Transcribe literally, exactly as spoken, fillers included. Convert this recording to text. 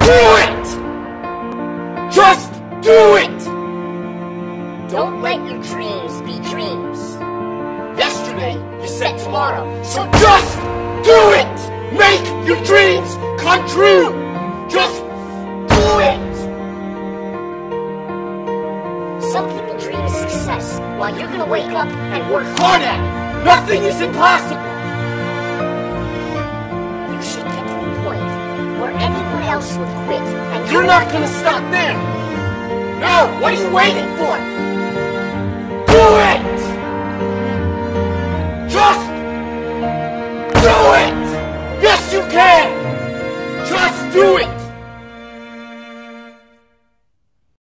Do it! Just do it! Don't let your dreams be dreams. Yesterday, you said tomorrow, so just do it! Make your dreams come true! Just do it! Some people dream of success, while you're gonna wake up and work Hard at it! Nothing is impossible! You should get to the point where anyone else would quit, and You're not gonna stop there! No, what are you waiting for?